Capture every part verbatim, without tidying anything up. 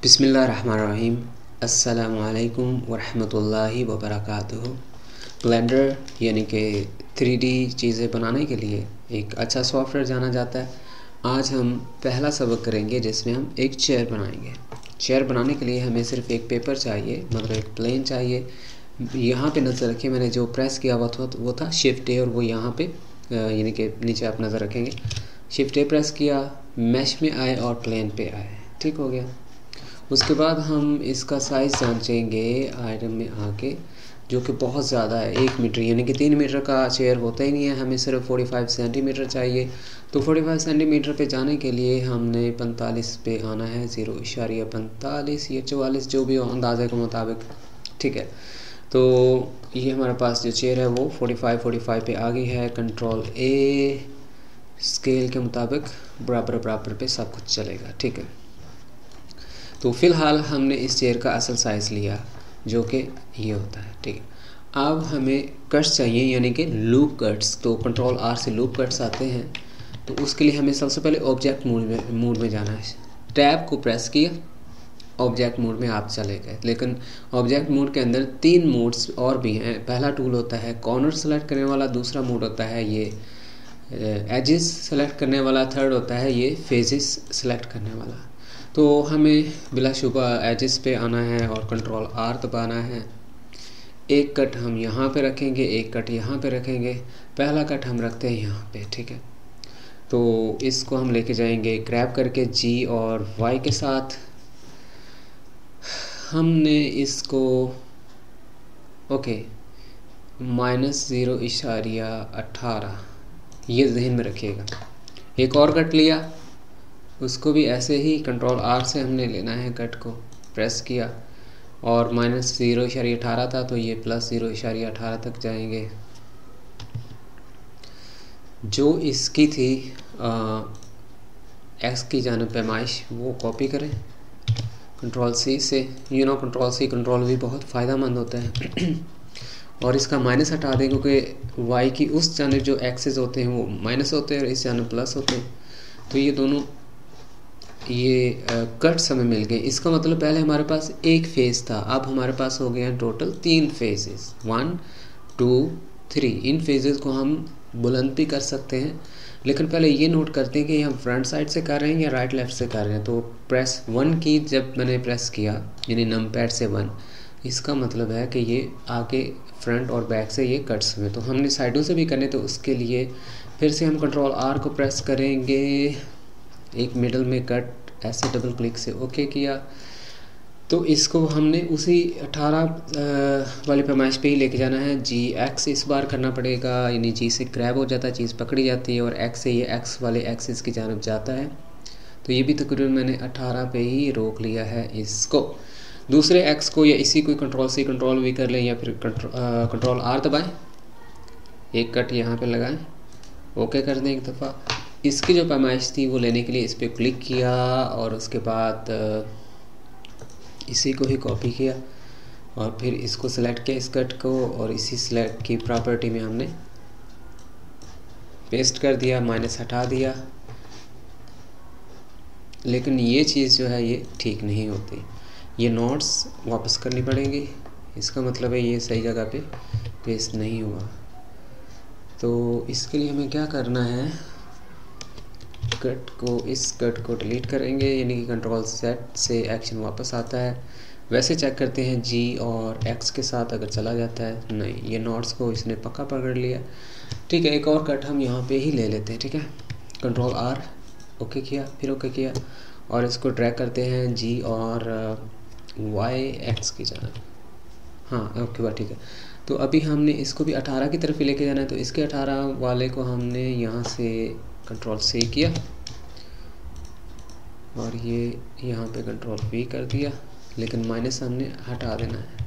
बिस्मिल्लाहिर्रहमानिर्रहीम। अस्सलामुअलैकुम वरहमतुल्लाहि वबरकातुहू। ब्लेंडर यानी कि थ्री डी चीज़ें बनाने के लिए एक अच्छा सॉफ्टवेयर जाना जाता है। आज हम पहला सबक करेंगे जिसमें हम एक चेयर बनाएंगे। चेयर बनाने के लिए हमें सिर्फ एक पेपर चाहिए, मतलब एक प्लेन चाहिए। यहाँ पे नज़र रखें, मैंने जो प्रेस किया हुआ था वो था शिफ्ट ए, और वो यहाँ पे यानी कि नीचे आप नज़र रखेंगे। शिफ्ट ए प्रेस किया, मैश में आए और प्लेन पे आए, ठीक हो गया। उसके बाद हम इसका साइज़ जांचेंगे आइटम में आके, जो कि बहुत ज़्यादा है, एक मीटर यानी कि तीन मीटर का चेयर होता ही नहीं है, हमें सिर्फ पैंतालीस सेंटीमीटर चाहिए। तो पैंतालीस सेंटीमीटर पे जाने के लिए हमने पैंतालीस पे आना है, ज़ीरो इशारिया पैंतालीस या चवालीस, जो भी हो अंदाजे के मुताबिक, ठीक है। तो ये हमारे पास जो चेयर है वो पैंतालीस पैंतालीस पे आ गई है। कंट्रोल ए, स्केल के मुताबिक बराबर बराबर पे सब कुछ चलेगा, ठीक है। तो फ़िलहाल हमने इस चेयर का असल साइज़ लिया जो कि ये होता है, ठीक है। अब हमें कट्स चाहिए यानी कि लूप कट्स। तो कंट्रोल आर से लूप कट्स आते हैं। तो उसके लिए हमें सबसे पहले ऑब्जेक्ट मोड में मोड में जाना है। टैब को प्रेस किया, ऑब्जेक्ट मोड में आप चले गए। लेकिन ऑब्जेक्ट मोड के अंदर तीन मोड्स और भी हैं। पहला टूल होता है कॉर्नर सेलेक्ट करने वाला, दूसरा मोड होता है ये एजेस सेलेक्ट करने वाला, थर्ड होता है ये फेजेस सेलेक्ट करने वाला। तो हमें बिलाशुबा एजेस पे आना है और कंट्रोल आर दबाना है। एक कट हम यहाँ पे रखेंगे, एक कट यहाँ पे रखेंगे। पहला कट हम रखते हैं यहाँ पे, ठीक है। तो इसको हम लेके जाएंगे ग्रैब करके जी और वाई के साथ। हमने इसको ओके माइनस ज़ीरो इशारिया अठारह, ये जहन में रखिएगा। एक और कट लिया, उसको भी ऐसे ही कंट्रोल आर से हमने लेना है, कट को प्रेस किया और माइनस ज़ीरो इशारिया अठारह था तो ये प्लस ज़ीरो इशारिया अठारह तक जाएंगे। जो इसकी थी आ, एक्स की जानिब पैमाइश वो कॉपी करें कंट्रोल सी से। You know control C control V बहुत फ़ायदेमंद होता है। और इसका माइनस हटा दें क्योंकि वाई की उस जानिब जो एक्सेस होते हैं वो माइनस होते हैं और इस जानिब प्लस होते हैं। तो ये दोनों ये कट्स हमें मिल गए। इसका मतलब पहले हमारे पास एक फेज़ था, अब हमारे पास हो गए हैं टोटल तीन फेजेस, वन टू थ्री। इन फेजेस को हम बुलंद भी कर सकते हैं, लेकिन पहले ये नोट करते हैं कि हम फ्रंट साइड से कर रहे हैं या राइट लेफ़्ट से कर रहे हैं। तो प्रेस वन की जब मैंने प्रेस किया यानी नम पैड से वन, इसका मतलब है कि ये आगे फ्रंट और बैक से ये कट्स हुए। तो हमने साइडों से भी करने, तो उसके लिए फिर से हम कंट्रोल आर को प्रेस करेंगे, एक मिडल में कट ऐसे डबल क्लिक से ओके किया। तो इसको हमने उसी अठारह वाली पैमाइश पे ही लेके जाना है। जी एक्स इस बार करना पड़ेगा, यानी जी से ग्रैब हो जाता है, चीज़ पकड़ी जाती है, और एक्स से ये एक्स वाले एक्सिस की जानब जाता है। तो ये भी तकरीबन मैंने अठारह पे ही रोक लिया है इसको। दूसरे एक्स को या इसी को कंट्रोल सी कंट्रोल वी कर लें या फिर कंट्रोल आर दबाएँ, एक कट यहाँ पे लगाएं, ओके कर दें एक दफ़ा। इसकी जो पैमाइश थी वो लेने के लिए इस पर क्लिक किया और उसके बाद इसी को ही कॉपी किया और फिर इसको सिलेक्ट किया, इस कट को, और इसी सिलेक्ट की प्रॉपर्टी में हमने पेस्ट कर दिया, माइनस हटा दिया। लेकिन ये चीज़ जो है ये ठीक नहीं होती, ये नोट्स वापस करनी पड़ेंगी। इसका मतलब है ये सही जगह पे पेस्ट नहीं हुआ। तो इसके लिए हमें क्या करना है, कट को इस कट को डिलीट करेंगे, यानी कि कंट्रोल सेट से एक्शन वापस आता है। वैसे चेक करते हैं जी और एक्स के साथ अगर चला जाता है, नहीं, ये नोट्स को इसने पक्का पकड़ लिया, ठीक है। एक और कट हम यहाँ पे ही ले लेते हैं, ठीक है। कंट्रोल आर ओके किया, फिर ओके किया और इसको ड्रैग करते हैं जी और वाई एक्स की जानब। हाँ ओके बात ठीक है। तो अभी हमने इसको भी अठारह की तरफ ही लेके जाना है। तो इसके अठारह वाले को हमने यहाँ से कंट्रोल से किया और ये यहाँ पे कंट्रोल वी कर दिया, लेकिन माइनस हमने हटा देना है।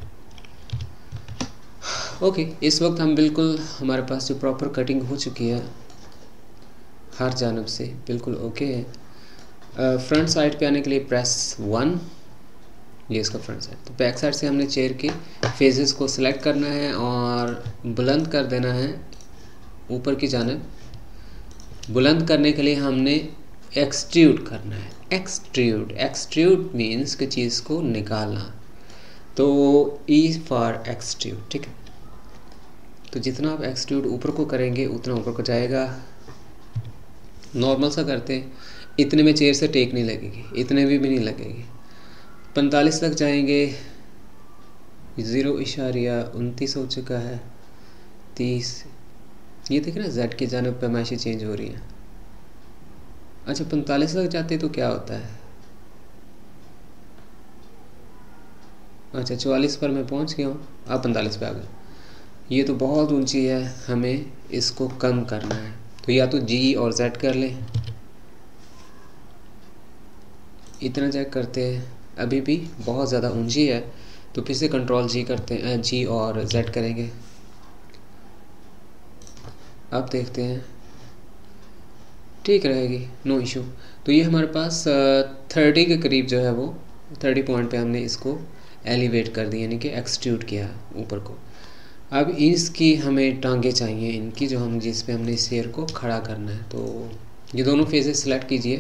ओके, इस वक्त हम बिल्कुल, हमारे पास जो प्रॉपर कटिंग हो चुकी है हर जानब से बिल्कुल ओके है। फ्रंट साइड पे आने के लिए प्रेस वन, ये इसका फ्रंट साइड। तो बैक साइड से हमने चेयर के फेजेस को सिलेक्ट करना है और बुलंद कर देना है ऊपर की जानब। बुलंद करने के लिए हमने एक्सट्रूड करना है, एक्सट्रूड, एक्सट्रूड मीन्स कि चीज़ को निकालना, तो ई फॉर एक्सट्रूड, ठीक है। तो जितना आप एक्सट्रूड ऊपर को करेंगे उतना ऊपर को जाएगा। नॉर्मल सा करते हैं, इतने में चेयर से टेक नहीं लगेगी, इतने में भी नहीं लगेगी। पैंतालीस तक जाएंगे, ज़ीरो इशारिया उनतीस हो चुका है, तीस, ये देखिए ना जेड की जानिब पैमाइशी चेंज हो रही है। अच्छा पैंतालीस तक जाते तो क्या होता है, अच्छा चौवालीस पर मैं पहुंच गया हूँ, अब पैंतालीस पे आ गया। ये तो बहुत ऊंची है, हमें इसको कम करना है, तो या तो जी और जेड कर लें, इतना चेक करते हैं, अभी भी बहुत ज़्यादा ऊंची है, तो फिर से कंट्रोल जी करते हैं, जी और जेड करेंगे। अब देखते हैं, ठीक रहेगी, नो इशू। तो ये हमारे पास थर्टी के करीब जो है वो थर्टी पॉइंट पे हमने इसको एलिवेट कर दी, यानी कि एक्सट्रूड किया ऊपर को। अब इसकी हमें टांगे चाहिए, इनकी जो हम जिस पे हमने इस शेयर को खड़ा करना है। तो ये दोनों फेसेस सेलेक्ट कीजिए,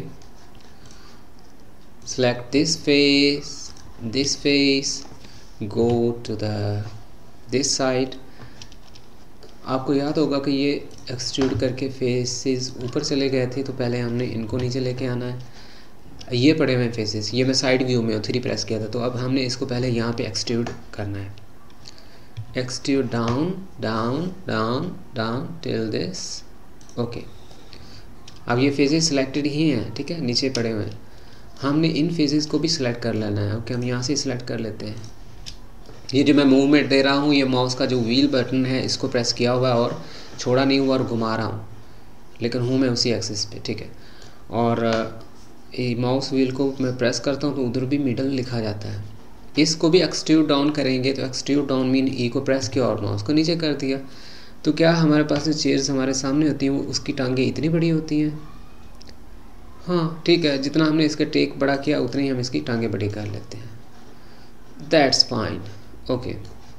select this face, this face, go to the this side. आपको याद होगा कि ये एक्सट्रूड करके फेसेस ऊपर चले गए थे, तो पहले हमने इनको नीचे लेके आना है। ये पड़े हुए फेसेस, ये मैं साइड व्यू में थ्री प्रेस किया था, तो अब हमने इसको पहले यहाँ पे एक्सट्रूड करना है। Extrude down down down down till this, okay. अब ये फेसेस सिलेक्टेड ही हैं, ठीक है, नीचे पड़े हुए हैं। हमने इन फेसेस को भी सिलेक्ट कर लेना है, ओके। हम यहाँ से सिलेक्ट कर लेते हैं। ये जो मैं मूवमेंट दे रहा हूँ, ये माउस का जो व्हील बटन है इसको प्रेस किया हुआ है और छोड़ा नहीं हुआ और घुमा रहा हूँ, लेकिन हूँ मैं उसी एक्सिस पे, ठीक है। और ये माउस व्हील को मैं प्रेस करता हूँ तो उधर भी मिडल लिखा जाता है। इसको भी एक्सट्रूड डाउन करेंगे, तो एक्सट्रूड डाउन मीन ई को प्रेस किया और माउस को नीचे कर दिया, तो क्या हमारे पास जो चेयर्स हमारे सामने होती हैं वो उसकी टांगें इतनी बड़ी होती हैं। हाँ ठीक है, जितना हमने इसका टेक बड़ा किया उतनी ही हम इसकी टांगें बड़ी कर लेते हैं, दैट्स फाइन, ओके।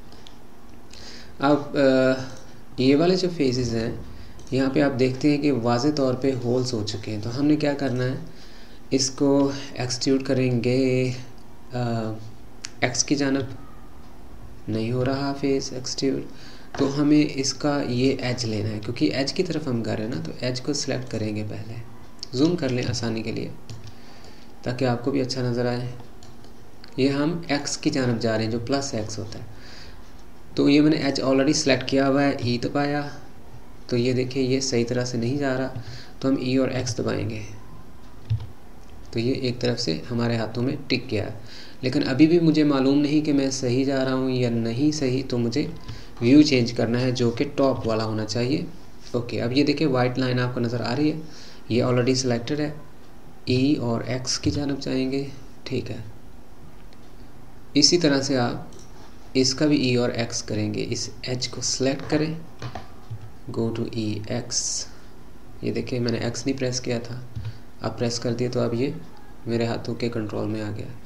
अब आ, ये वाले जो फेसेस हैं यहाँ पे आप देखते हैं कि वाज़े तौर पे होल्स हो चुके हैं, तो हमने क्या करना है, इसको एक्सट्रूड करेंगे आ, एक्स की जानब, नहीं हो रहा फेस एक्सट्रूड, तो हमें इसका ये एज लेना है, क्योंकि एज की तरफ हम कर रहे हैं ना, तो एज को सिलेक्ट करेंगे पहले, जूम कर लें आसानी के लिए ताकि आपको भी अच्छा नज़र आए। ये हम एक्स की जानब जा रहे हैं, जो प्लस एक्स होता है, तो ये मैंने एज ऑलरेडी सेलेक्ट किया हुआ है, ई दबाया, तो ये देखिए ये सही तरह से नहीं जा रहा, तो हम ई और एक्स दबाएंगे, तो ये एक तरफ से हमारे हाथों में टिक गया है। लेकिन अभी भी मुझे मालूम नहीं कि मैं सही जा रहा हूँ या नहीं सही, तो मुझे व्यू चेंज करना है जो कि टॉप वाला होना चाहिए, ओके। अब ये देखिए वाइट लाइन आपको नज़र आ रही है, ये ऑलरेडी सिलेक्टेड है, ई और एक्स की जानब जाएंगे, ठीक है। इसी तरह से आप इसका भी ई और एक्स करेंगे, इस एच को सिलेक्ट करें, गो टू ई एक्स, ये देखिए मैंने एक्स नहीं प्रेस किया था, अब प्रेस कर दिया तो अब ये मेरे हाथों के कंट्रोल में आ गया।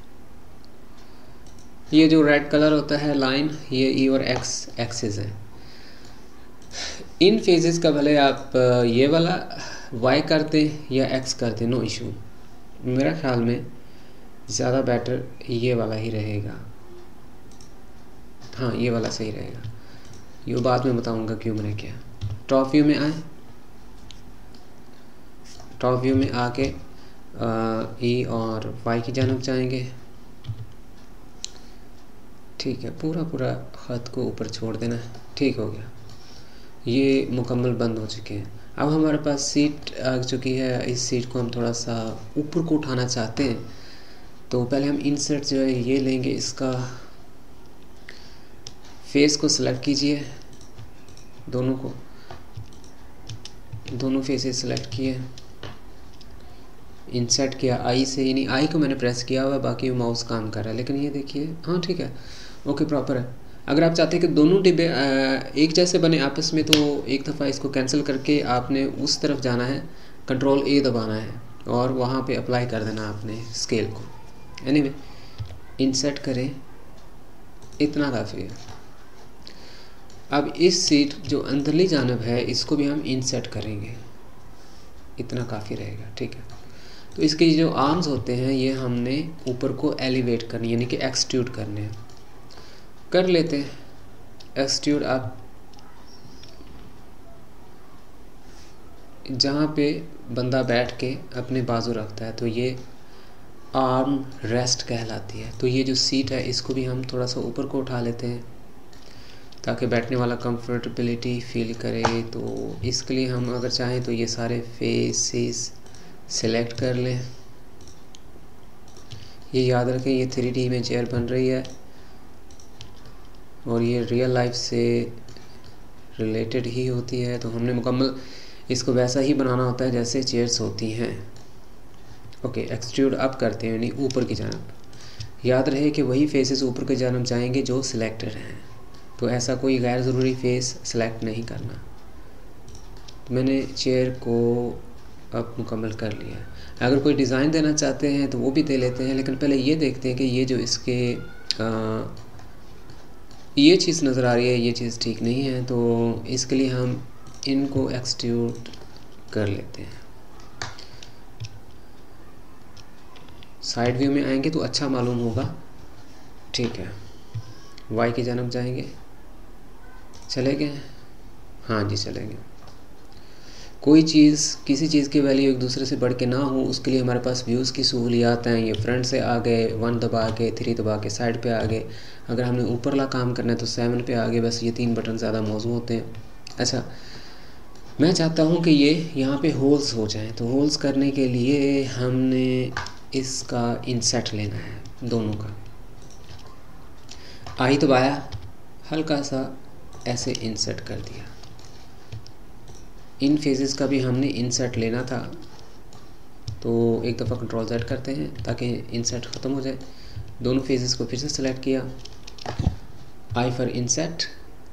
ये जो रेड कलर होता है लाइन, ये ई और एक्स एक्सिस है। इन फेजेस का भले आप ये वाला वाई करते या एक्स करते, नो इशू, मेरा ख्याल में ज़्यादा बेटर ये वाला ही रहेगा, हाँ ये वाला सही रहेगा, ये बाद में बताऊंगा क्यों मैंने किया। टॉप व्यू में आए, टॉप व्यू में आके ई और वाई की जानब जाएंगे, ठीक है, पूरा पूरा ख़त को ऊपर छोड़ देना, ठीक हो गया, ये मुकम्मल बंद हो चुके हैं। अब हमारे पास सीट आ चुकी है, इस सीट को हम थोड़ा सा ऊपर को उठाना चाहते हैं, तो पहले हम इंसर्ट जो है ये लेंगे, इसका फेस को सिलेक्ट कीजिए, दोनों को, दोनों फेसेस सिलेक्ट किए, इंसर्ट किया आई से, यानी आई को मैंने प्रेस किया हुआ, बाकी माउस काम कर रहा है, लेकिन ये देखिए हाँ ठीक है, ओके प्रॉपर है। अगर आप चाहते हैं कि दोनों डिब्बे एक जैसे बने आपस में, तो एक दफ़ा इसको कैंसिल करके आपने उस तरफ जाना है, कंट्रोल ए दबाना है और वहाँ पे अप्लाई कर देना आपने स्केल को। एनीवे इंसर्ट करें, इतना काफ़ी है। अब इस सीट जो अंदरली जानब है इसको भी हम इंसर्ट करेंगे, इतना काफ़ी रहेगा, ठीक है। तो इसके जो आर्म्स होते हैं ये हमने ऊपर को एलिवेट करनी यानी कि एक्सट्रूड करने हैं। कर लेते हैं एक्सट्रूड आप जहाँ पे बंदा बैठ के अपने बाजू रखता है तो ये आर्म रेस्ट कहलाती है। तो ये जो सीट है इसको भी हम थोड़ा सा ऊपर को उठा लेते हैं ताकि बैठने वाला कंफर्टेबिलिटी फील करे। तो इसके लिए हम अगर चाहें तो ये सारे फेसेस सेलेक्ट कर लें। ये याद रखें ये थ्री डी में चेयर बन रही है और ये रियल लाइफ से रिलेटेड ही होती है। तो हमने मुकम्मल इसको वैसा ही बनाना होता है जैसे चेयर्स होती हैं। ओके, एक्सट्रूड अप करते हैं यानी ऊपर की जानब। याद रहे कि वही फेसेस ऊपर की जानब जाएंगे जो सिलेक्टेड हैं, तो ऐसा कोई गैर ज़रूरी फेस सेलेक्ट नहीं करना। तो मैंने चेयर को अब मुकम्मल कर लिया है। अगर कोई डिज़ाइन देना चाहते हैं तो वो भी दे लेते हैं, लेकिन पहले ये देखते हैं कि ये जो इसके आ, ये चीज़ नज़र आ रही है ये चीज़ ठीक नहीं है। तो इसके लिए हम इनको एक्सट्रूड कर लेते हैं। साइड व्यू में आएंगे तो अच्छा मालूम होगा। ठीक है, वाई की जानब जाएंगे, चले गए? हाँ जी चले गए। कोई चीज़ किसी चीज़ की वैल्यू एक दूसरे से बढ़ के ना हो उसके लिए हमारे पास व्यूज़ की सहूलियात हैं। ये फ्रंट से आ गए, वन दबा के, थ्री दबा के साइड पे आ गए। अगर हमने ऊपरला काम करना है तो सेवन पे आ गए। बस ये तीन बटन ज़्यादा मौजू होते हैं। अच्छा, मैं चाहता हूँ कि ये यहाँ पे होल्स हो जाएं। तो होल्स करने के लिए हमने इसका इंसेट लेना है दोनों का। आई दबाया, हल्का सा ऐसे इंसर्ट कर दिया। इन फेजेस का भी हमने इंसर्ट लेना था, तो एक दफ़ा कंट्रोल जेड करते हैं ताकि इंसर्ट ख़त्म हो जाए। दोनों फेजेस को फिर से सेलेक्ट किया, आई फॉर इंसर्ट।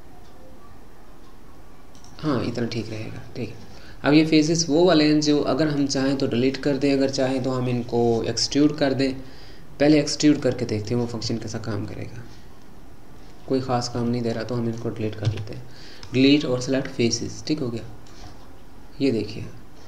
हाँ, इतना ठीक रहेगा। ठीक है, अब ये फेजेस वो वाले हैं जो अगर हम चाहें तो डिलीट कर दें, अगर चाहें तो हम इनको एक्सट्रूड कर दें। पहले एक्सट्रूड करके देखते हैं वो फंक्शन कैसा काम करेगा। कोई ख़ास काम नहीं दे रहा तो हम इनको डिलीट कर देते हैं। डिलीट और सेलेक्ट फेसेस, ठीक हो गया। ये देखिए,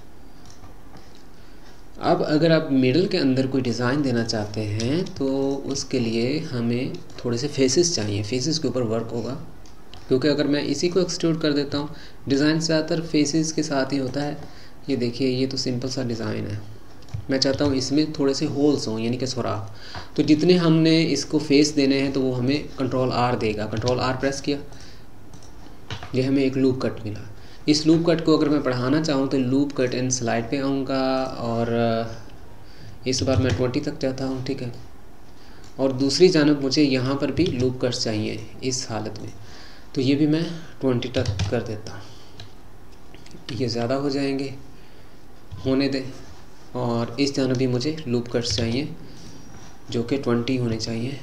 अब अगर आप मिडल के अंदर कोई डिज़ाइन देना चाहते हैं तो उसके लिए हमें थोड़े से फेसेस चाहिए। फेसेस के ऊपर वर्क होगा, क्योंकि अगर मैं इसी को एक्सट्रूड कर देता हूँ, डिज़ाइन ज़्यादातर फेसेस के साथ ही होता है। ये देखिए, ये तो सिंपल सा डिज़ाइन है। मैं चाहता हूँ इसमें थोड़े से होल्स हों यानी कि सुराख। तो जितने हमने इसको फेस देने हैं तो वो हमें कंट्रोल आर देगा। कंट्रोल आर प्रेस किया, ये हमें एक लूप कट मिला। इस लूप कट को अगर मैं पढ़ाना चाहूँ तो लूप कट इन स्लाइड पे आऊँगा और इस बार मैं ट्वेंटी तक जाता हूँ। ठीक है, और दूसरी जानब मुझे यहाँ पर भी लूप कट्स चाहिए इस हालत में, तो ये भी मैं ट्वेंटी तक कर देता हूँ। ये ज़्यादा हो जाएंगे, होने दें। और इस जानब भी मुझे लूप कट्स चाहिए जो कि ट्वेंटी होने चाहिए।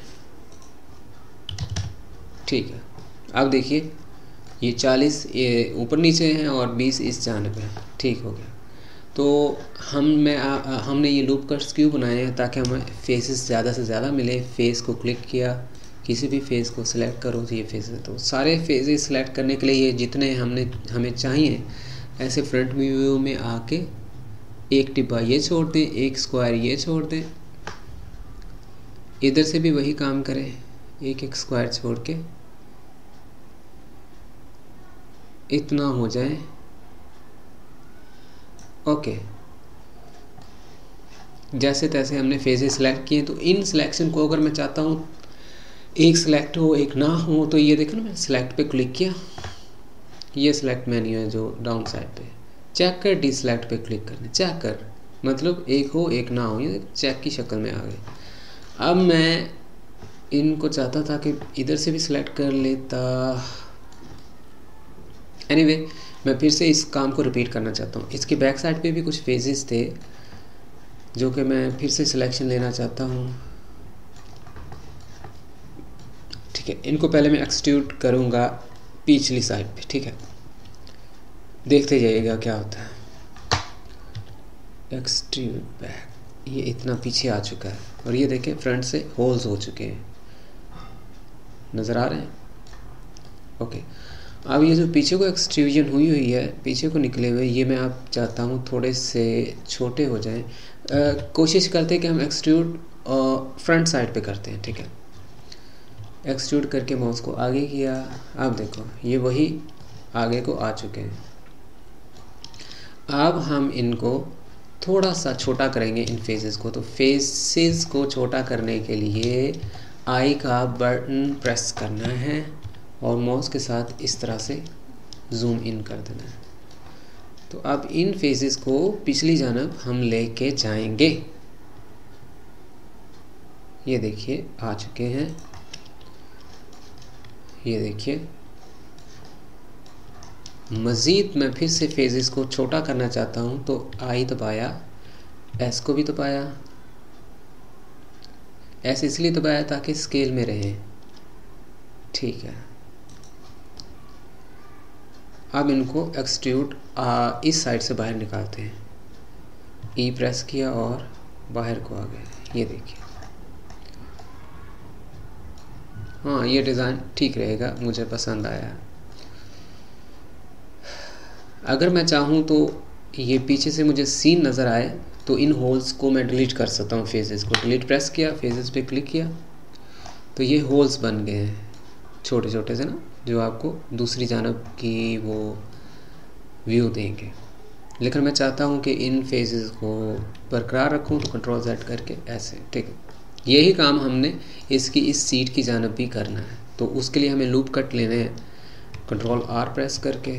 ठीक है, अब देखिए ये चालीस ये ऊपर नीचे हैं और बीस इस जानब है। ठीक हो गया। तो हम मैं आ, आ, हमने ये लूप कट्स क्यों बनाए हैं, ताकि हमें फेसेस ज़्यादा से ज़्यादा मिले। फेस को क्लिक किया, किसी भी फेस को सिलेक्ट करो तो ये फेस है। तो सारे फेसेस सिलेक्ट करने के लिए ये जितने हमने हमें चाहिए, ऐसे फ्रंट व्यू में आके एक टिब्बा ये छोड़ दें, एक स्क्वायर ये छोड़ दें। इधर से भी वही काम करें, एक एक स्क्वायर छोड़ के इतना हो जाए। ओके, जैसे तैसे हमने फेजेस सिलेक्ट किए। तो इन सिलेक्शन को अगर मैं चाहता हूँ एक सिलेक्ट हो एक ना हो, तो ये देखो ना, मैं सिलेक्ट पे क्लिक किया, ये सिलेक्ट मेन्यू है जो डाउन साइड पे। चेक कर, डी सिलेक्ट पे क्लिक करना, चेक कर मतलब एक हो एक ना हो, ये चेक की शक्ल में आ गई। अब मैं इनको चाहता था कि इधर से भी सिलेक्ट कर लेता। एनीवे anyway, मैं फिर से इस काम को रिपीट करना चाहता हूँ। इसके बैक साइड पे भी कुछ फेजेस थे जो कि मैं फिर से सिलेक्शन लेना चाहता हूँ। ठीक है, इनको पहले मैं एक्सट्रूड करूँगा पिछली साइड पे। ठीक है, देखते जाइएगा क्या होता है। एक्सट्रूड बैक, ये इतना पीछे आ चुका है और ये देखें फ्रंट से होल्स हो चुके हैं, नज़र आ रहे हैं। ओके, अब ये जो पीछे को एक्सट्रूजन हुई हुई है, पीछे को निकले हुए, ये मैं आप चाहता हूँ थोड़े से छोटे हो जाएं। आ, कोशिश करते हैं कि हम एक्सट्रूड फ्रंट साइड पे करते हैं, ठीक है। एक्सट्रूड करके माउस को आगे किया, अब देखो ये वही आगे को आ चुके हैं। अब हम इनको थोड़ा सा छोटा करेंगे इन फेसेस को। तो फेसेस को छोटा करने के लिए आई का बटन प्रेस करना है और माउस के साथ इस तरह से जूम इन कर देना है। तो अब इन फेसेस को पिछली जानब हम लेके जाएंगे। ये देखिए आ चुके हैं, ये देखिए। मज़ीद मैं फिर से फेजेस को छोटा करना चाहता हूँ तो आई दबाया, एस को भी दबाया, एस इसलिए दबाया ताकि स्केल में रहे, ठीक है। अब इनको एक्सट्रूड इस साइड से बाहर निकालते हैं। ई प्रेस किया और बाहर को आ गए, ये देखिए। हाँ, ये डिज़ाइन ठीक रहेगा, मुझे पसंद आया। अगर मैं चाहूँ तो ये पीछे से मुझे सीन नज़र आए तो इन होल्स को मैं डिलीट कर सकता हूँ। फेजेस को डिलीट प्रेस किया, फेजेस पे क्लिक किया तो ये होल्स बन गए हैं छोटे छोटे से ना, जो आपको दूसरी जानब की वो व्यू देंगे। लेकिन मैं चाहता हूँ कि इन फेजेस को बरकरार रखूँ तो कंट्रोल जेड करके ऐसे, ठीक है। यही काम हमने इसकी इस सीट की जानब भी करना है। तो उसके लिए हमें लूप कट लेने हैं। कंट्रोल आर प्रेस करके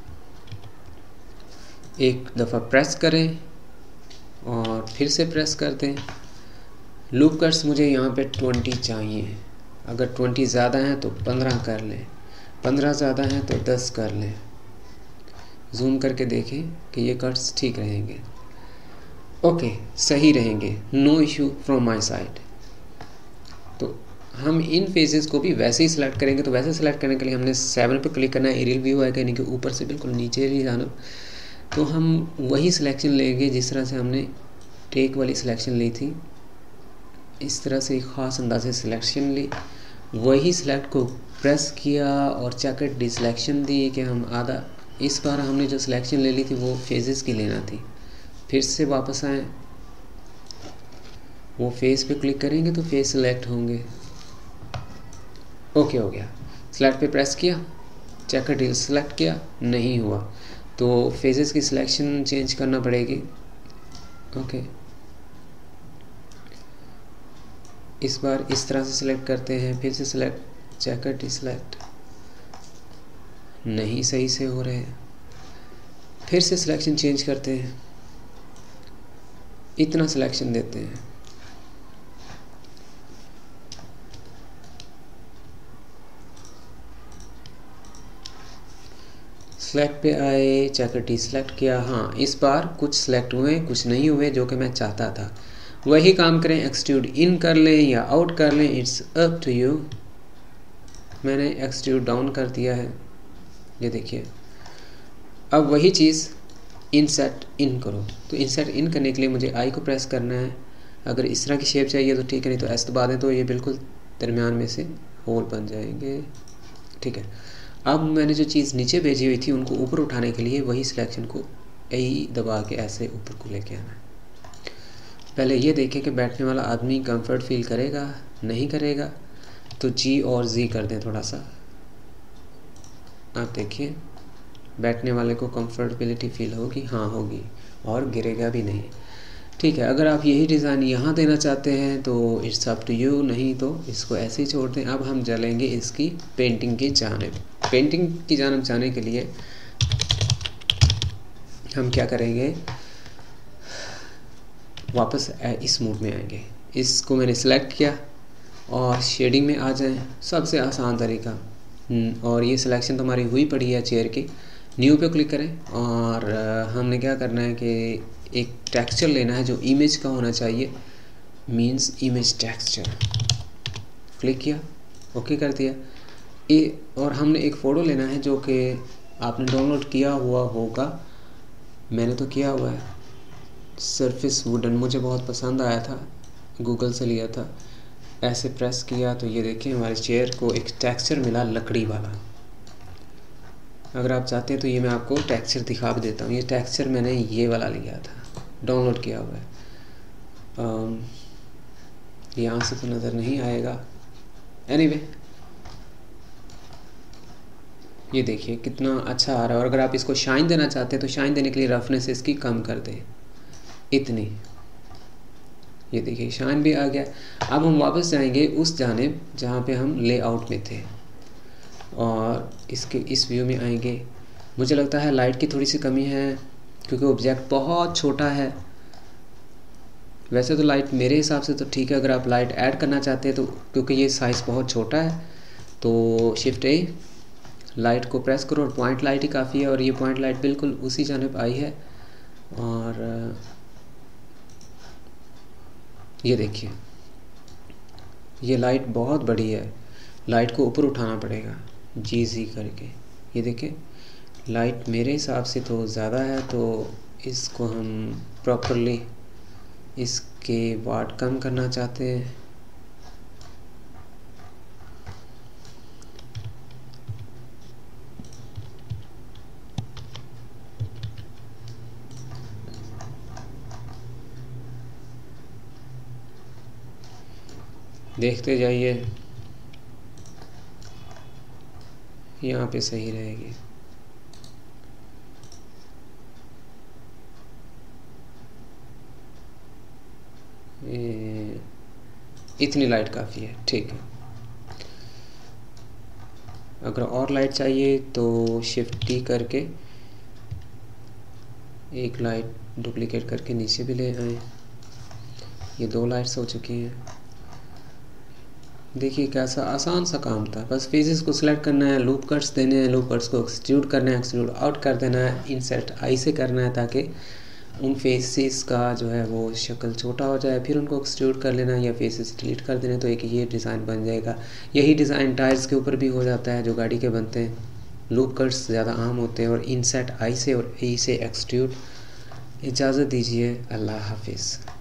एक दफ़ा प्रेस करें और फिर से प्रेस कर दें। लूप कट्स मुझे यहाँ पे ट्वेंटी चाहिए। अगर ट्वेंटी ज़्यादा हैं तो पंद्रह कर लें, पंद्रह ज़्यादा हैं तो दस कर लें। जूम करके देखें कि ये कट्स ठीक रहेंगे। ओके, सही रहेंगे, no issue from my side. तो हम इन फेजेस को भी वैसे ही सिलेक्ट करेंगे। तो वैसे सिलेक्ट करने के लिए हमने सेवन पे क्लिक करना है। एरियल व्यू आएगा, यानी कि ऊपर से बिल्कुल नीचे ही जाना। तो हम वही सिलेक्शन लेंगे जिस तरह से हमने टेक वाली सिलेक्शन ली थी। इस तरह से एक ख़ास अंदाज से सिलेक्शन ली, वही सिलेक्ट को प्रेस किया और चेक डिसलेक्शन दी कि हम आधा, इस बार हमने जो सिलेक्शन ले ली थी वो फेजेस की लेना थी। फिर से वापस आए, वो फेस पे क्लिक करेंगे तो फेस सिलेक्ट होंगे। ओके हो गया। सिलेक्ट पे प्रेस किया, चेक डील सेलेक्ट किया, नहीं हुआ तो फेजेस की सिलेक्शन चेंज करना पड़ेगी। ओके, इस बार इस तरह से सिलेक्ट करते हैं, फिर से सिलेक्ट, चेक डिसलेक्ट, नहीं सही से हो रहे हैं। फिर से सिलेक्शन चेंज करते हैं, इतना सिलेक्शन देते हैं। सेलेक्ट पे आए, चेक डिसलेक्ट किया। हाँ, इस बार कुछ सिलेक्ट हुए, कुछ नहीं हुए जो कि मैं चाहता था। वही काम करें, एक्सट्रूड इन कर लें या आउट कर लें, इट्स अप टू यू। मैंने एक्सट्रूड डाउन कर दिया है, ये देखिए। अब वही चीज़ इनसेट इन करो। तो इनसेट इन करने के लिए मुझे आई को प्रेस करना है। अगर इस तरह की शेप चाहिए तो ठीक है, नहीं तो एस दबा दें तो ये बिल्कुल दरमियान में से होल बन जाएंगे, ठीक है। अब मैंने जो चीज़ नीचे भेजी हुई थी उनको ऊपर उठाने के लिए वही सिलेक्शन को ए दबा के ऐसे ऊपर को लेके आना है। पहले ये देखें कि बैठने वाला आदमी कंफर्ट फील करेगा, नहीं करेगा। तो जी और जी कर दें थोड़ा सा। आप देखिए बैठने वाले को कंफर्टेबिलिटी फील होगी, हाँ होगी, और गिरेगा भी नहीं, ठीक है। अगर आप यही डिज़ाइन यहाँ देना चाहते हैं तो इट्स अप टू यू, नहीं तो इसको ऐसे ही छोड़ दें। अब हम चलेंगे इसकी पेंटिंग की जानिब। पेंटिंग की जानिब जाने के लिए हम क्या करेंगे, वापस इस मोड में आएंगे। इसको मैंने सेलेक्ट किया और शेडिंग में आ जाएं, सबसे आसान तरीका। और ये सिलेक्शन तो हमारी हुई पड़ी है चेयर की। न्यू पे क्लिक करें और हमने क्या करना है कि एक टेक्सचर लेना है जो इमेज का होना चाहिए, मींस इमेज टेक्सचर। क्लिक किया, ओके कर दिया। ए और हमने एक फ़ोटो लेना है जो कि आपने डाउनलोड किया हुआ होगा, मैंने तो किया हुआ है। सरफेस वुडन मुझे बहुत पसंद आया था, गूगल से लिया था। ऐसे प्रेस किया तो ये देखिए हमारे चेयर को एक टेक्सचर मिला लकड़ी वाला। अगर आप चाहते हैं तो ये मैं आपको टेक्सचर दिखा भी देता हूँ। ये टेक्सचर मैंने ये वाला लिया था, डाउनलोड किया हुआ है। यहाँ से तो नज़र नहीं आएगा। एनीवे anyway, ये देखिए कितना अच्छा आ रहा है। और अगर आप इसको शाइन देना चाहते हैं तो शाइन देने के लिए रफनेस इसकी कम कर दें, इतनी। ये देखिए शाइन भी आ गया। अब हम वापस जाएंगे उस जानिब जहाँ पे हम लेआउट में थे और इसके इस व्यू में आएंगे। मुझे लगता है लाइट की थोड़ी सी कमी है क्योंकि ऑब्जेक्ट बहुत छोटा है। वैसे तो लाइट मेरे हिसाब से तो ठीक है। अगर आप लाइट ऐड करना चाहते हैं तो क्योंकि ये साइज़ बहुत छोटा है तो शिफ्ट ए, लाइट को प्रेस करो और पॉइंट लाइट ही काफ़ी है। और ये पॉइंट लाइट बिल्कुल उसी जानिब आई है। और ये देखिए ये लाइट बहुत बड़ी है, लाइट को ऊपर उठाना पड़ेगा जी जी करके। ये देखिए लाइट मेरे हिसाब से तो ज़्यादा है, तो इसको हम प्रॉपरली इसके वाट कम करना चाहते हैं। देखते जाइए, यहाँ पे सही रहेगी। ये इतनी लाइट काफ़ी है, ठीक है। अगर और लाइट चाहिए तो शिफ्ट टी करके एक लाइट डुप्लीकेट करके नीचे भी ले आए। ये दो लाइट्स हो चुकी हैं। देखिए कैसा आसान सा काम था। बस फेसेस को सिलेक्ट करना है, लूप कट्स देने हैं, लूप कट्स को एक्सट्रूड करना है, एक्सट्रूड आउट कर देना है, इंसर्ट आई से करना है ताकि उन फेसेस का जो है वो शक्ल छोटा हो जाए। फिर उनको एक्सट्रूड कर लेना या फेसेस डिलीट कर देना तो एक ये डिज़ाइन बन जाएगा। यही डिज़ाइन टायर्स के ऊपर भी हो जाता है जो गाड़ी के बनते हैं। लूप कट्स ज़्यादा आम होते हैं। और इंसर्ट आई से और ई से एक्सट्रूड। इजाज़त दीजिए, अल्लाह हाफिज़।